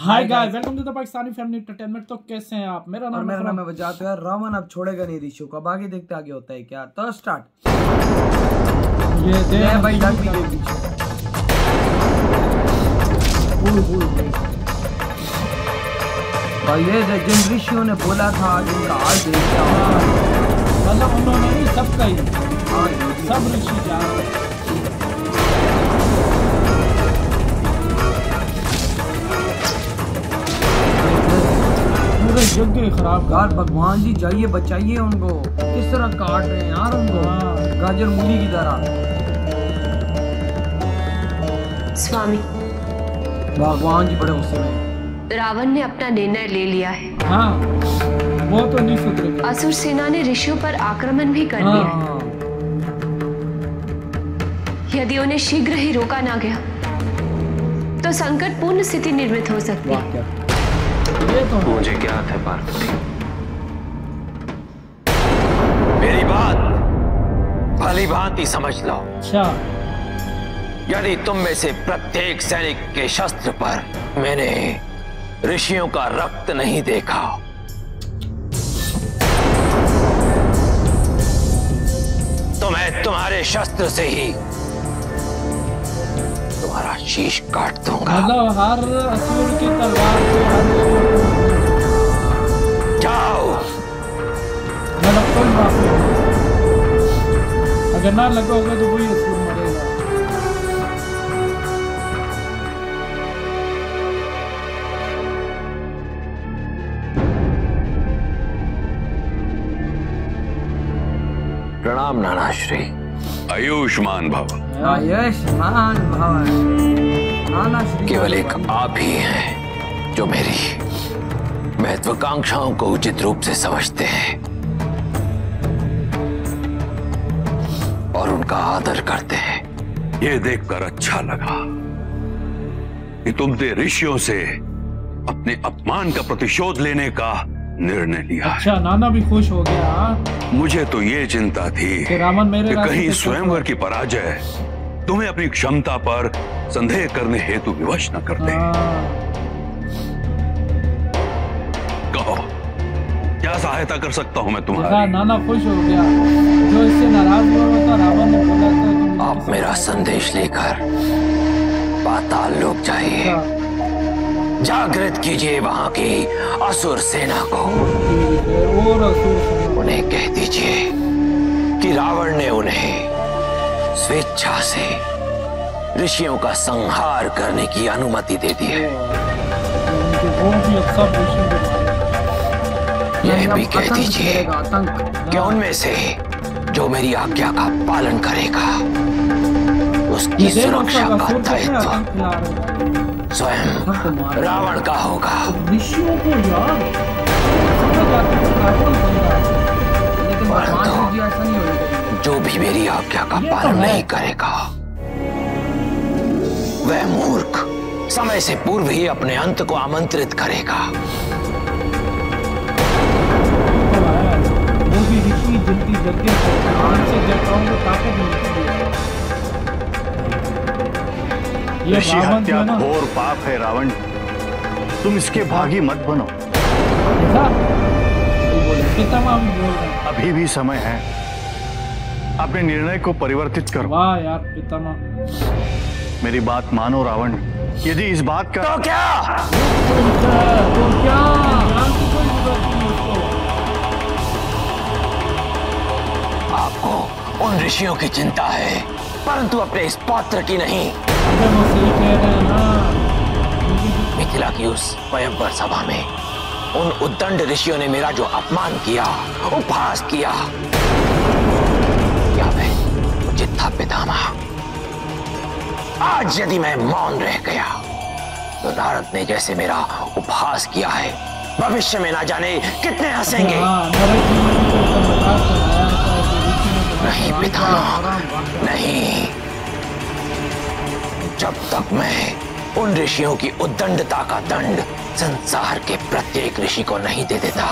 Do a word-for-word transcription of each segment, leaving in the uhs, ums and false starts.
Hi guys, welcome to the Pakistani family entertainment. तो कैसे हैं आप? मेरा नाम मेरा नाम है वजात है। रावण अब छोड़ेगा नहीं ऋषियों को। बाकी देखते आगे होता है क्या। तो स्टार्ट। ये दे भाई ढक भी दे पीछे। भाई ये जिन ऋषियों ने बोला था जिनका हाल देख क्या मतलब उन्होंने नहीं सबका ही सब ऋषि जा पूरे यज्ञ खराब। यार भगवान जी जाइए बचाइए उनको। किस तरह काट रहे हैं यार उनको गाजर मूली की तरह। स्वामी भगवान जी बड़े गुस्से में। रावण ने अपना निर्णय ले लिया है। हाँ, वो तो नहीं सुधरेगा। असुर सेना ने ऋषियों पर आक्रमण भी कर लिया है। यदि उन्हें शीघ्र ही रोका ना गया तो संकटपूर्ण स्थिति निर्मित हो सकती है। ये तो मुझे ज्ञात है पार्वती, मेरी बात भली भांति समझ लो। अच्छा, यदि तुम में से प्रत्येक सैनिक के शस्त्र पर मैंने ऋषियों का रक्त नहीं देखा तो मैं तुम्हारे शस्त्र से ही तुम्हारा शीश काट दूंगा। मतलब हर असुर की तलवार से हर जाओ। मतलब कोई बात नहीं, अगर ना लगा होगा तो वही असुर मरेगा। प्रणाम नानाश्री। आयुष्मान भव। आयुष्मान भव। नानाश्री केवल एक आप ही हैं जो मेरी महत्वाकांक्षाओं को उचित रूप से समझते हैं और उनका आदर करते हैं। ये देखकर अच्छा लगा कि तुमने ऋषियों से अपने अपमान का प्रतिशोध लेने का निर्णय लिया। अच्छा, नाना भी खुश हो गया। मुझे तो ये चिंता थी कि रावण मेरे कि कहीं रास्ते स्वयंवर की पराजय तुम्हें अपनी क्षमता पर संदेह करने हेतु विवश न कर दे। कहो, क्या सहायता कर सकता हूँ मैं तुम्हारी? नाना खुश हो गया। जो इससे नाराज हुआ था, रावण ने बोला था आप मेरा संदेश लेकर पाताल लोक जाइए। जागृत कीजिए वहां की असुर सेना को। उन्हें कह दीजिए कि रावण ने उन्हें स्वेच्छा से ऋषियों का संहार करने की अनुमति दे दी है। यह भी कह दीजिए कि उनमें से जो मेरी आज्ञा का पालन करेगा उसकी सुरक्षा का दायित्व स्वयं रावण का होगा। ऋषियों को यार जो भी मेरी आज्ञा का पालन नहीं करेगा वह मूर्ख समय से पूर्व ही अपने अंत को आमंत्रित करेगा। वो भी ऋषि जिनकी यज्ञ से देवताओं को ताकत मिलती है। ऋषि हत्या घोर पाप है रावण, तुम इसके भागी मत बनो। अभी भी समय है, अपने निर्णय को परिवर्तित करो। वाह यार पितामह, मेरी बात मानो रावण। यदि इस बात का तो क्या तो क्या आपको उन ऋषियों की चिंता है परंतु अपने इस पौत्र की नहीं। मिथिला की उस स्वयंवर सभा में उन उद्दंड ऋषियों ने मेरा जो अपमान किया, उपहास किया, क्या वह उचित था पितामह? आज यदि मैं मौन रह गया तो नारद ने जैसे मेरा उपहास किया है भविष्य में ना जाने कितने हंसेंगे। नहीं पितामह, नहीं। जब तक मैं उन ऋषियों की उद्दंडता का दंड संसार के प्रत्येक ऋषि को नहीं दे देता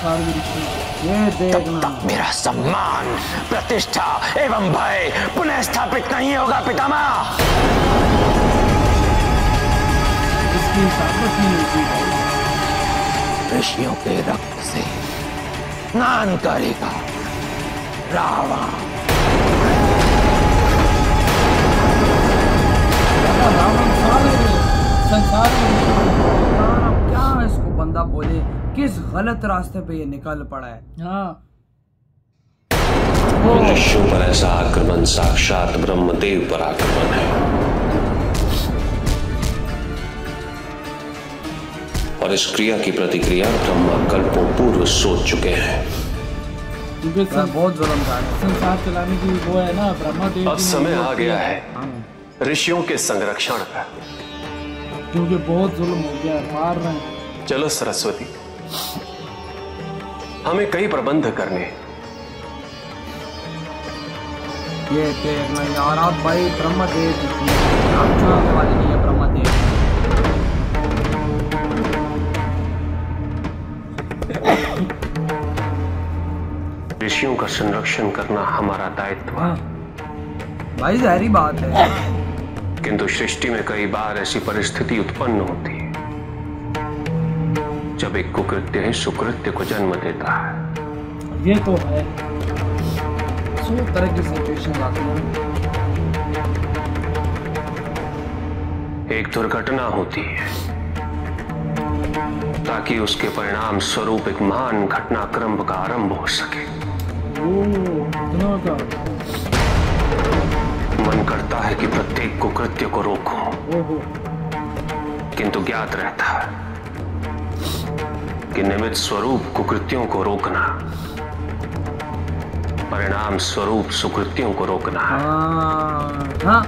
तब तक मेरा सम्मान, प्रतिष्ठा एवं भय पुनः स्थापित नहीं होगा पितामह। इसकी ताकत नहीं होती। ऋषियों के रक्त से स्नान करेगा रावण। रावण सारे संसार में क्या इसको बंदा बोले, किस गलत रास्ते पे ये निकल पड़ा है। हाँ ऋषियों पर ऐसा आक्रमण साक्षात ब्रह्मदेव पर आक्रमण है, और इस क्रिया की प्रतिक्रिया ब्रह्मा कल्पों पूर्व सोच चुके हैं। बहुत जुल्म था संसार चलाने की वो है ना ब्रह्मदेव। अब समय आ गया है ऋषियों के संरक्षण का, क्योंकि बहुत जुल्म हो गया, मार रहे हैं। चलो सरस्वती, हमें कई प्रबंध करने। ये देखना यार, आप भाई ब्रह्मदेव आप चुनाने वाले नहीं है ब्रह्मदेव। ऋषियों का संरक्षण करना हमारा दायित्व है। भाई जाहिर बात है, किंतु सृष्टि में कई बार ऐसी परिस्थिति उत्पन्न होती है जब एक कुकृत्य ही सुकृत्य को जन्म देता है। ये तो है, सौ तरह की सिचुएशन आती है। एक दुर्घटना होती है ताकि उसके परिणाम स्वरूप एक महान घटनाक्रम का आरंभ हो सके। का। मन करता है कि प्रत्येक कुकृत्य को रोकूं, किंतु ज्ञात रहता है कि निमित्त स्वरूप कुकृत्यों को रोकना परिणाम स्वरूप सुकृत्यों को रोकना है। हाँ।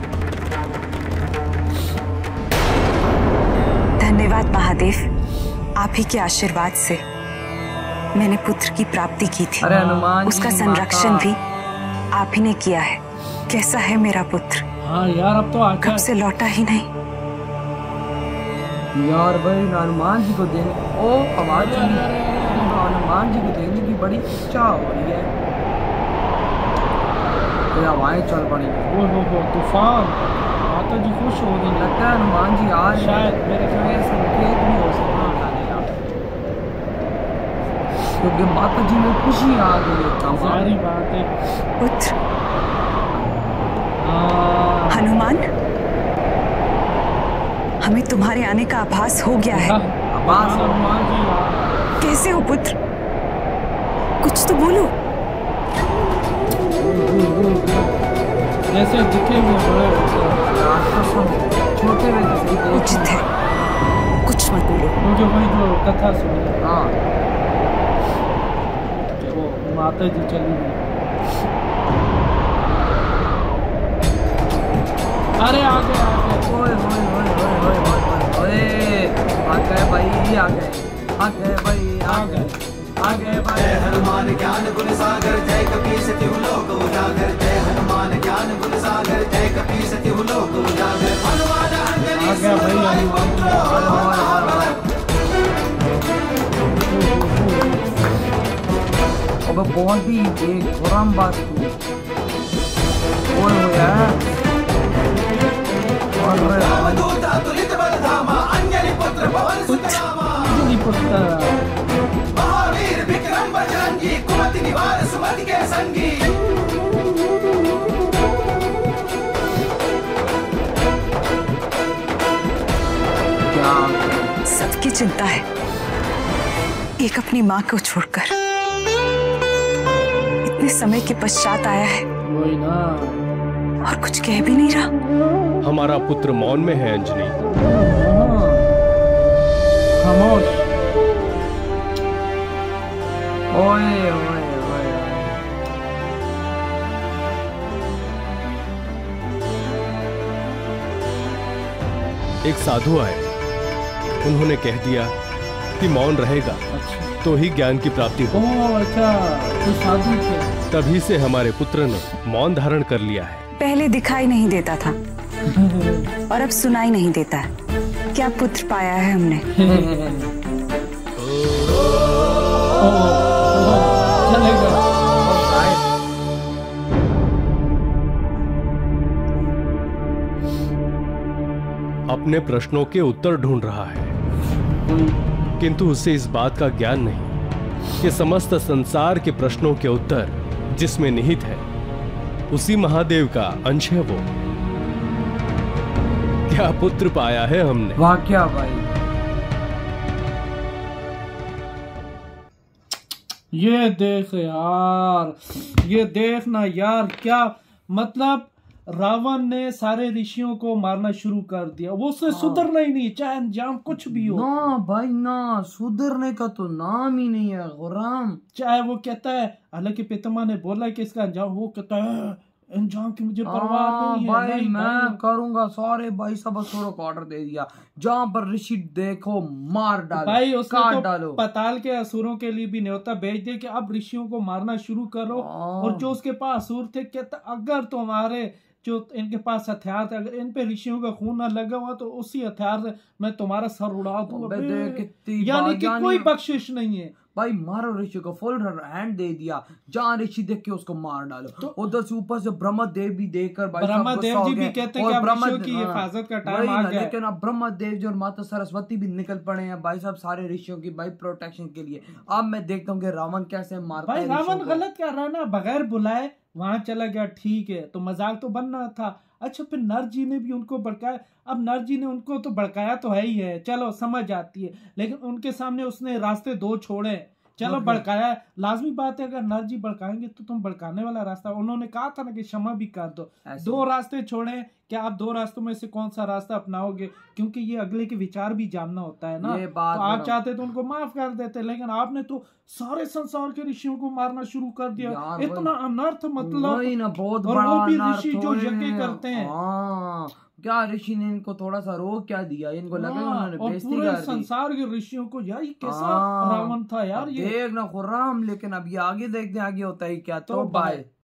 धन्यवाद महादेव, आप ही के आशीर्वाद से मैंने पुत्र की प्राप्ति की थी। अरे हनुमान, उसका संरक्षण भी आप ही ने किया है। कैसा है मेरा पुत्र? हाँ यार, अब तो आ कब से लौटा ही नहीं। यार भाई हनुमान जी को देने ओ आवाज हनुमान जी को देने की बड़ी इच्छा हो रही है। हवाएं चल पड़ी, वो वो वो तूफान। माता जी खुश हो गई, लगता है हनुमान जी आज शायद मेरे से संकेत भी हो सकता है, क्योंकि माता जी में खुशी आ गई। सारी बात है पुत्र हनुमान, हमें तुम्हारे आने का आभास हो गया है। आभास? हनुमान जी कैसे हो पुत्र? कुछ तो बोलो। जैसे दिखे हुए बड़े छोटे में उचित है, कुछ मत बोलो। मुझे वही जो कथा सुनी, हाँ वो माता जी चली गई। अरे आ गए आ गए, ओए ओए ओए ओए ओए ओए आ गए भाई, आ गए आ गए भाई, आ गए आ गए भाई। हनुमान ज्ञान गुण सागर जय कपीस तिहु लोक उजागर, जय हनुमान ज्ञान गुण सागर जय कपीस तिहु लोक उजागर। हनुमान अंजनी आ गया भाई हनुमान। अब बॉडी एक गरम बात ओए होया और रामदूत अतुलित बलधामा अंजनी पुत्र पवन सुत नामा, अंजनी पुत्र महावीर विक्रम बजरंगी कुमति निवार सुमति के संगी। सबकी चिंता है, एक अपनी माँ को छोड़कर इतने समय के पश्चात आया है वही ना, और कुछ कह भी नहीं रहा। हमारा पुत्र मौन में है अंजनी। खामोश। ओए ओए ओए एक साधु आए, उन्होंने कह दिया कि मौन रहेगा तो ही ज्ञान की प्राप्ति हो। ओह अच्छा, तो साधु थे। तभी से हमारे पुत्र ने मौन धारण कर लिया है। पहले दिखाई नहीं देता था और अब सुनाई नहीं देता है। क्या पुत्र पाया है हमने। चलेगा। अपनी अपने प्रश्नों के उत्तर ढूंढ रहा है, किंतु उसे इस बात का ज्ञान नहीं कि समस्त संसार के प्रश्नों के उत्तर जिसमें निहित है उसी महादेव का अंश है वो। क्या पुत्र पाया है हमने। वाह क्या भाई, ये देख यार, ये देखना यार, क्या मतलब रावण ने सारे ऋषियों को मारना शुरू कर दिया। वो उससे सुधरना ही नहीं, चाहे अंजाम कुछ भी हो। ना भाई ना, सुधरने का तो नाम ही नहीं है खुर्रम। चाहे वो कहता है, हालांकि पितामह ने बोला कि इसका अंजाम, वो कहता है अंजाम की मुझे परवाह नहीं है। भाई नहीं, मैं भाई। करूंगा सारे भाई सब असुरों को ऑर्डर दे दिया, जहाँ पर ऋषि देखो मार डालो भाई, उसने काट तो डालो। पताल के असुरों के लिए भी न्योता भेज दिया कि अब ऋषियों को मारना शुरू करो। और जो उसके पास असुर थे, कहता अगर तुम्हारे जो इनके पास हथियार थे, अगर इन पे ऋषियों का खून ना लगा हुआ तो उसी हथियार से मैं तुम्हारा सर उड़ा दूंगा। यानी कि कोई बख्शिश नहीं है भाई। मारो ऋषि को, फुल हैंड दे दिया, जहाँ ऋषि देख के उसको मार डालो। तो उधर से ऊपर से ब्रह्मदेव भी देखकर भाई ब्रह्मदेव जी भी कहते हैं कि अब ऋषियों की हिफाजत का टाइम आ गया। लेकिन अब ब्रह्मदेव जी और माता सरस्वती भी निकल पड़े हैं भाई साहब सारे ऋषियों की भाई प्रोटेक्शन के लिए। अब मैं देखता हूँ कि रावण कैसे मारता है। भाई रावण गलत कर रहा है ना, बगैर बुलाए वहां चला गया, ठीक है, तो मजाक तो बनना था। अच्छा फिर नर जी ने भी उनको भड़काया। अब नर जी ने उनको तो भड़काया तो है ही है, चलो समझ आती है, लेकिन उनके सामने उसने रास्ते दो छोड़े, चलो भड़काया, लाजमी बात है अगर नर जी भड़काएंगे तो तुम भड़काने वाला रास्ता, उन्होंने कहा था ना कि क्षमा भी कर दो। दो रास्ते छोड़े, क्या आप दो रास्तों में से कौन सा रास्ता अपनाओगे, क्योंकि ये अगले के विचार भी जानना होता है ना। तो आप चाहते तो उनको माफ कर देते, लेकिन आपने तो सारे संसार के ऋषियों को मारना शुरू कर दिया। इतना अनर्थ, मतलब बहुत और वो भी ऋषि जो यज्ञ करते हैं। क्या ऋषि ने इनको थोड़ा सा रोक क्या दिया, इनको लगा उन्होंने बेइज्जती कर दी। पूरे संसार के ऋषियों को यार ये कैसा रावण था यार ये। देख ना खुर्रम, लेकिन अब ये आगे देखते आगे होता है क्या। तो बाय।